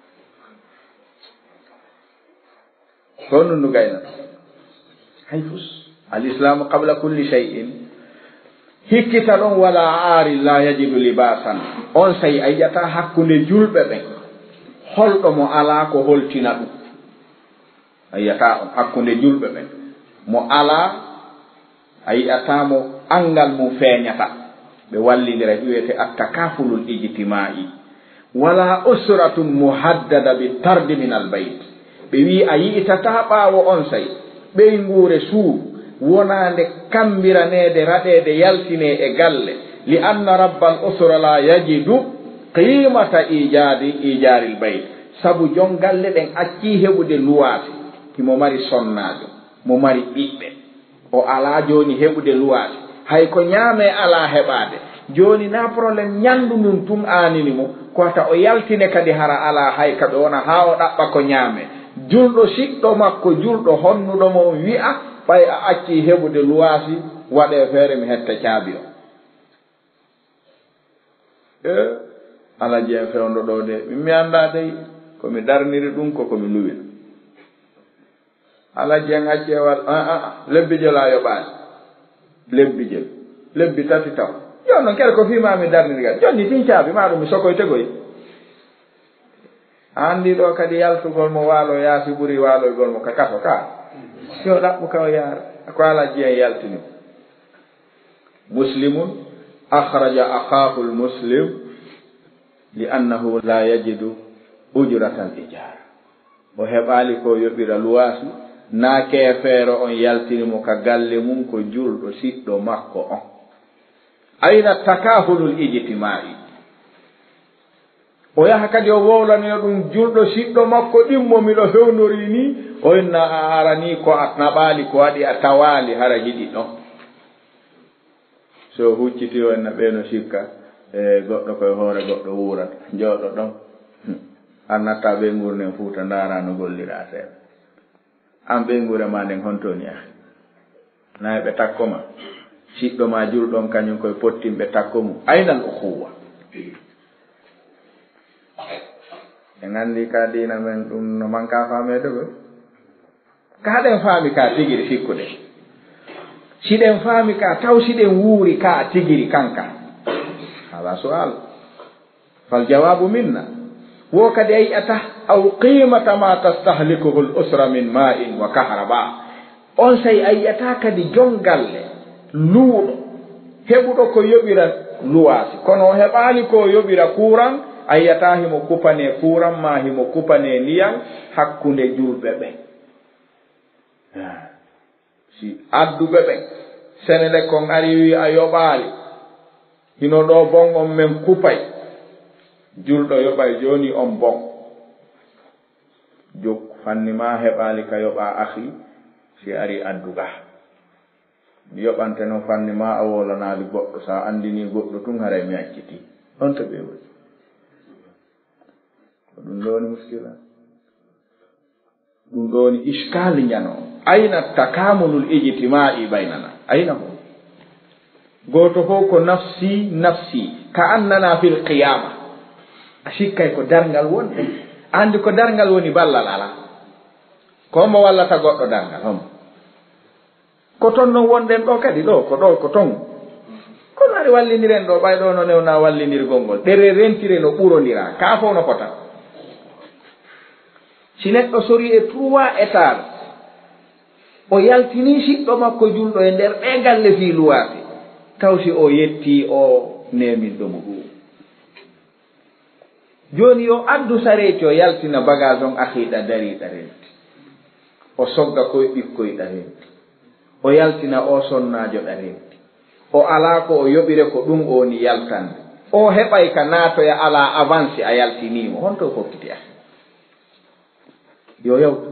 to ndu gayna hay fus al islamu qabla kulli shay'in hikkita ɗon wala aari la yajidu libasan on sayi a yiyata hakkunde julɓe ɓen holɗo mo ala ko holtina ɗum a yiyata on hakkunde julɓe ɓen mo ala a yiyatamo angal mum feeñata ɓe wallidira ƴuwete attakafulul ijtima'i wala usratun muhaddada bi tardi min al bayt ɓe wi a yi'itata ɓaawo on sayi ɓey nguure suudu wonande kambiranede raɗede yaltine e galle li anna rabbal usra la yajidu qimata ijaril bayt sabu jon galle ɗen acci heɓude luwaase himo mari sonnajo mo mari ɓiɓɓe o ala joni heɓude luwaase hay ko ñaame ala heɓade joni na probléme ñandu num tum anini mo kota o yaltine kadi hara ala hay kaɓe wona ha o ɗaɓɓa ko ñaame julɗo siɗɗo makko julɗo honnuɗomo wi'a ɓay a acci heɓude luwaasi waɗe feere mi hetta caabi o ala jeen fewndo ɗo de mi anda dey komi darniri ɗum ko komi luwina ala jeen accewal lebbijel a yoɓaani lebbijel lebbi tati taw jon noon kere ko fimami darniri gal jonni tin caabi ma ɗum mi sokoy tegoy andi ɗo kadi yaltugol mo waalo yaasi ɓuri waaloygol mo ka kaso ka yo ɗaɓɓu kaw yaara ko ala jiyen yaltini muslimun akhraja akhahu lmuslim li annahu la yajidu ujratan ijara o heɓali ko yoɓira luwaasu na keefeero on yaltinimo ka galle mum ko julɗo siɗɗo makko on ayna takahulul ijtima'i o yaha kadi o wowlanoyo ɗum julɗo siɗɗo makko ɗimmo miɗo fewnori ni o inna a arani ko a naɓaali ko waɗi a tawaali hara hiɗi ɗon so hucciti o enna ɓeeno sikka e goɗɗo koye hoore goɗɗo wuurata jooɗo ɗon an natta ɓe nen fuuta ndaara no gollira seeɗa an ɓe ngure ma nden hontoni ahi nayi ɓe takko ma siɗɗo ma julɗon kañum koye pottimɓe takko mum aynal ukhuwa en anndi ka diina men ɗum no manka faamede ɓe ka ɗen faami ka tigiri fikkude siɗen faami ka taw siɗen wuuri ka tigiri kanka ala su'al fal jawabu minna wo kadi a yi'ata aw qimata ma tastahlikuhu l usra min ma'in wa kahraba on sayi a yi'ata kadi jongalle luuɗo heɓuɗo ko yoɓira luwaasi kono o heɓaali ko yoɓira courant a yiyata himo kupane courant ma himo kupane ndiyam hakkunde julɓe ɓen si adduɓe ɓen senele kon ari wi a yoɓaali hino ɗo bon on men kupay julɗo yoɓay joni on bon jok fanni ma heɓaali ka yoɓa ahi si ari adduga yoɓante no fanni ma a wolanaali goɗɗo so a anndini goɗɗo tun haray mi acciti on to ɓe woni ko ɗum ɗo woni muskila ɗum ɗo woni iskali njano ayna takamulul ijtima'i baynana ayna ho gooto fof ko nafsi nafsi ka annana fil qiyama a sikkay ko darngal wonɗe anndi ko darngal woni ballal ala ko mo wallata goɗɗo darngal homo ko toon noon wonɗen ɗo kadi ɗo ko toon kono ari walliniren ɗo ɓay ɗo no newna wallinirgol ngol ɗere rentire no ɓurondira ka fof no pota si neɗɗo sori e 3 étages o yaltini siɗɗo makko julɗo e nder ɓe galle fii luwaaɓe taw si o yetti o neminɗo mo ɗum jooni yo addu sareeti o yaltina bagage on ahiiɗa dariiɗa renti o sogga koye ɓikkoyɗa renti o yaltina o sonnaajo ɗa renti o alaa ko o yoɓire ko ɗum o woni yaltande o heɓay ka naatoya alaa avance a yaltiniimo honto fokkiti a yo yawtu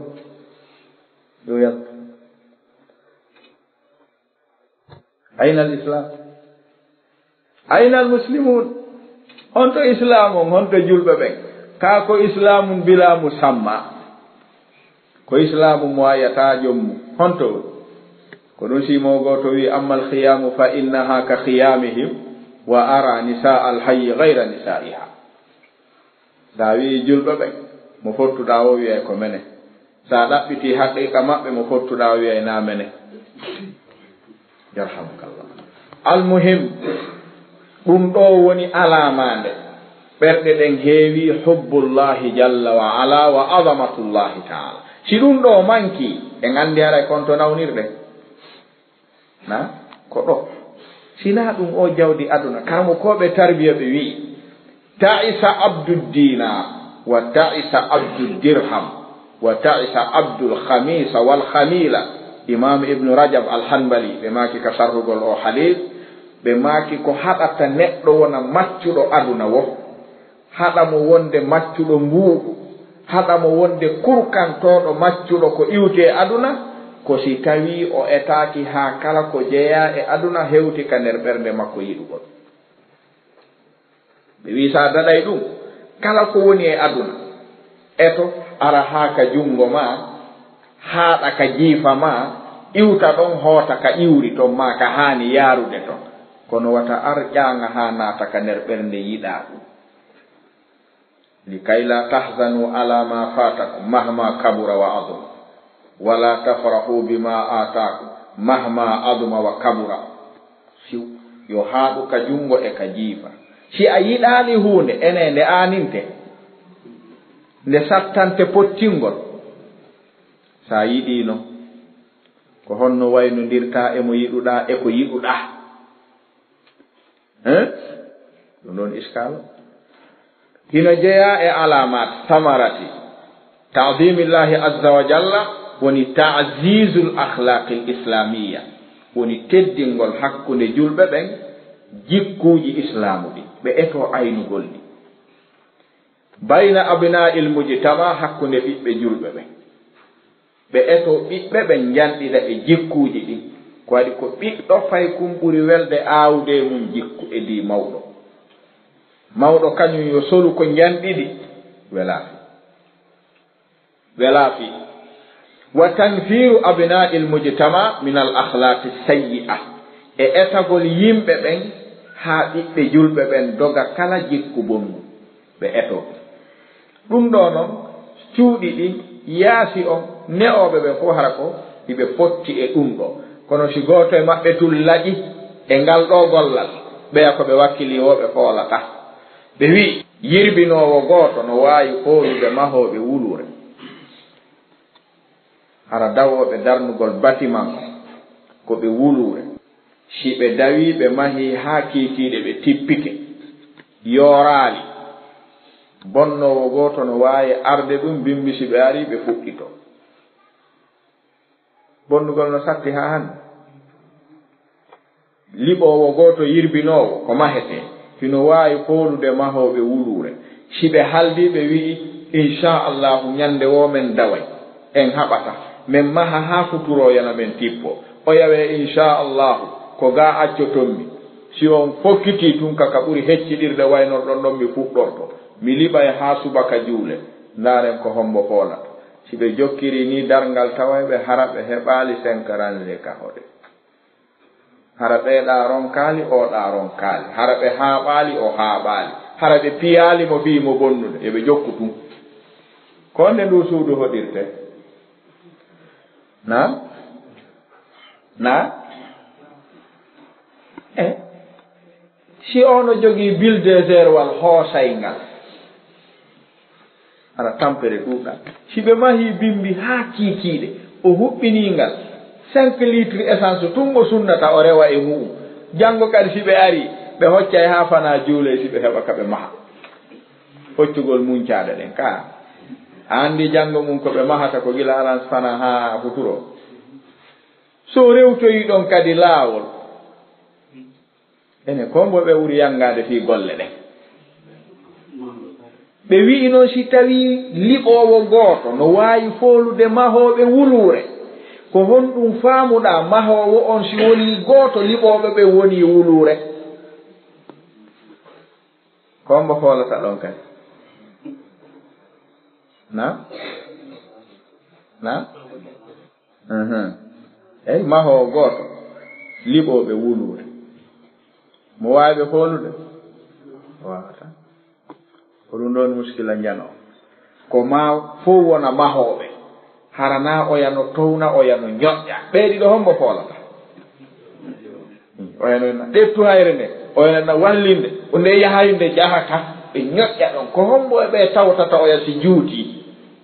ayna al islam ayna al muslimun honto islam on honto julɓe ɓen kaa ko islamum bila musamma ko islamu mo ayata jommu honto ko ɗum simogo to wi amma al khiyamu fa innaha ka khiyamihim wa ara nisa al hayyi gayra nisaiha sa wi julɓe ɓen mo fottuɗa o wiyay ko mene sa ɗaɓɓiti haqiqa maɓɓe mo fottuɗa o wiyay na mene yarhamukallah almuhim ɗum ɗo woni alamande ɓerɗe ɗen heewi hubbullahi jalla wa ala wa azamatullahi taala si ɗum ɗo manki en andi haray konto nawnirɗe na ko ɗo sina ɗum o jawdi aduna kamo koɓe tarbiya ɓe wi ta'isa abdud dinar wa ta'isa abdud dirham wa ta'isa abdul khamisa wal khamila imam ibnu rajab al-hanbali ɓe maki ka sarrugol o hadith ɓe maki ko haɗata neɗɗo wona maccuɗo aduna wo haɗa mo wonde maccuɗo mbuuɗu haɗa mo wonde kurkantoɗo maccuɗo ko iwte aduna ko si tawi o etaki ha kala ko jeeya e aduna hewti ka nder ɓernde makko yiɗugol ɓe wi sa daɗay ɗum kala ko woni e aduna eto ara ha ka jungo ma haɗa ka jiifa ma iwta ɗon hoota ka iwri ton ma ka haani yaarude ton kono wata ar ƴaanga ha naata ka nder ɓernde yiɗa ɗum likay la tahzanu ala ma fatakum mahma kabura wa aduma wala tafrahu bima atakum mahma aduma wa kabura siw yo haɗu ka jungo e ka jiifa si a yiɗaali hunde ene nde aaninte nde sattante pottingol sa yiɗino ko honno waynondirta e mo yiɗuɗa e ko yiɗuɗa ɗum ɗon iskalo hino jeeya e alamat samarati ta'dimillahi azza wa jalla woni ta'zizul akhlaqil islamiyya woni teddingol hakkunde julɓe ɓen jikkuuji islamu ɗi ɓe eto aynugol ɗi bayna abna'il mujtama hakkunde ɓiɓɓe julɓe ɓen ɓe eto ɓiɓɓe ɓen janɗiɗa e jikkuuji ɗi ko waɗi ko ɓiɗɗo fay kum ɓuri welde aawde mum jikku e di mawɗo mawɗo kañum yo solu ko janɗiɗi welaafi wa tanfiru abna'il mujtama min al akhlaqi sayyi'a e etagol yimɓe ɓen haa ɓiɓɓe julɓe ɓen doga kala jikku bonnu ɓe eto ɗum ɗo noon cuuɗi ɗi yaasi on ne'oɓe ɓe fof hara ko ɗiɓe fotti e ɗum ɗo kono si gooto e maɓɓe tul laƴi e ngal ɗo gollal ɓeya ko ɓe wakkiliwoɓe foolata ɓe wi yirbinowo gooto no waawi hoolude mahooɓe wulure hara dawoɓe darnugol batiman ko ɓe wulure si ɓe dawi ɓe mahi haa kiitiiɗe ɓe tippike yooraali bonnowo gooto no waawi arde ɗum bimbisi ɓe ari ɓe fuɗɗito bonnugol no satti haa hannde liɓowo gooto yirbinoowo ko mahete hino waawi hoolude mahooɓe wuluure si ɓe haldi ɓe wi'i inchallahu ñannde wo men daway en haɓata men maha haa futuroyana men tippo o yawe inchallahu ko ga accotonmi si on fokkiti tun kaka ɓuri hecciɗirde waynorɗon ɗon mi fuɗɗorto mi liɓa e ha subaka juule ndaren ko hombo foolata si ɓe jokkiri ni darngal tawayɓe hara ɓe heɓali 5 range kahode hara ɓeeɗa ronkaali o ɗa ronkaali hara ɓe haaɓaali o haaɓaali hara ɓe piyaali mo fii mo bonnude eɓe jokku tun ko nde ndu suudu hoɗirte na si ono jogii bulldozer wal hoosayngal hara tampere ɗuuɗal si ɓe mahii bimbi haa kiikiiɗe o huɓɓiniingal 5 litres essence tun o sunnata o rewa e mu'um janngo kadi si ɓe ari ɓe hoccay haa fana juule si ɓe heɓa ka ɓe maha hoccugol muñcaaɗe ɗen ka a anndi janngo mum ko ɓe mahata ko gila alan fana haa futuro so rewtoyi ɗon kadi laawol ene kombo ɓe ɓuri yanngaade fii golle ɗen ɓe wi'i noon si tawii liɓoowo gooto no waawi foolude mahooɓe wuluure ko honɗum faamuɗaa mahoowo on si woni gooto liɓooɓe ɓe woni wuluure kombo foolata ɗon kadi na eyi mahoowo gooto liɓooɓe wuluure mo waawi ɓe foolude wawata ko ɗum ɗon muskila njano ko ma fof wona mahooɓe harana oyano towna oyano ñoƴƴa ɓeeɗiɗo hombo foolata oyano ɗettu hayre nde oyano wallinde o nde yahay nde jahata ɓe ñoƴƴa ɗon ko hombo ɓe tawtata oya si juuti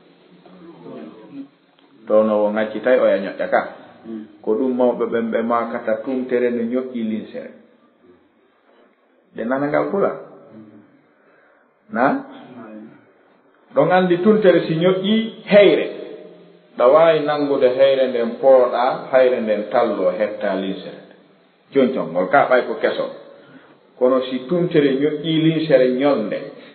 towno o ŋaccitay oya ñoƴƴa ka ko ɗum mawɓe ɓen ɓe makata tumtere no ñoƴƴi linsere de nanangal pula na ɗon andi tuntere si ñoƴƴi heyre ɗa wawi nangude heyre nden pooɗa hayre nden tallo hetta linsere joncongol ka ɓay ko keso kono si tuntere ñoƴƴi linsere ñolde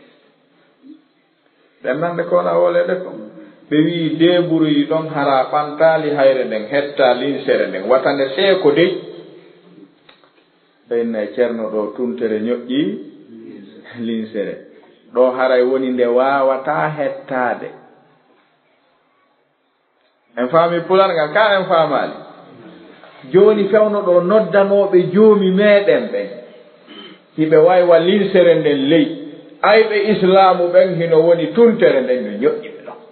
ɗen nande kona wolede ko ɓe wi deɓuruyi ɗon hara ɓantali hayre nden hetta linsere nden watande seeko dey ɓenne ceerno ɗo tuntere ñoƴƴi linsere ɗo haray woni nde wawata hettade en faami pular ngal ka en faamali joni fewno ɗo noddanoɓe joomi meɗen ɓen hiɓe waywa linsere nden ley ayɓe islamu ɓen hino woni tuntere nden no ñoƴƴi ɓe ɗon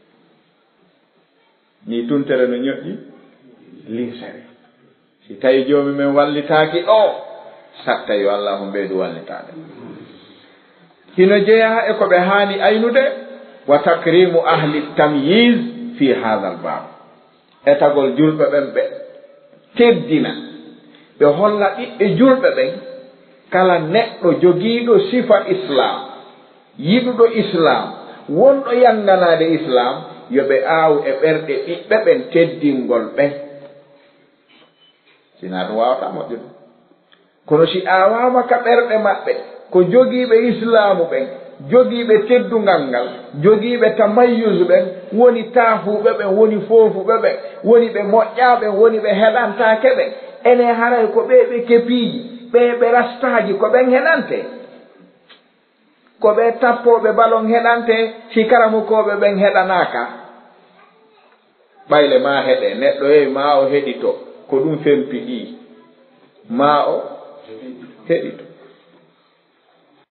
ni tuntere no ñoƴƴi linsere si tawi joomi men wallitaaki ɗo satta yo allahu mbeydu wallitaade hino jeeya e ko ɓe haani aynude wa takrimu ahli tamyiz fi hadha al bab etagol julɓe ɓen ɓe teddina ɓe holla ɓiɓɓe julɓe ɓen kala neɗɗo jogiiɗo sifa islam yiɗuɗo islam wonɗo yannganaade islam yo ɓe aaw e ɓerɗe ɓiɓɓe ɓen teddingol ɓen sina ɗum wawata moƴƴude kono si aawama ka ɓerɗe maɓɓe ko jogiiɓe islamu ɓen jogiiɓe teddungal ngal jogiiɓe tamayyus ɓen woni taafuɓe ɓen woni foofuɓe ɓen woni ɓe moƴƴaɓe woni ɓe heɗantake ɓen ene haray ko ɓe ɓe kepiiji ɓe rastaji ko ɓen heɗante ko ɓe tappoɓe balon heɗante si karamukoɓe ɓen heɗanaka ɓayle ma heɗe neɗɗo hey ma o heɗito ko ɗum fempiɗi ma o heɗito